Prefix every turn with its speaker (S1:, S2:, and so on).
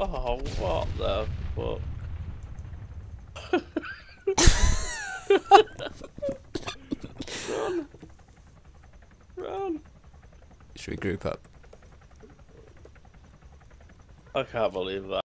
S1: Oh, what the fuck? Run! Run!
S2: Should we group up?
S1: I can't believe that.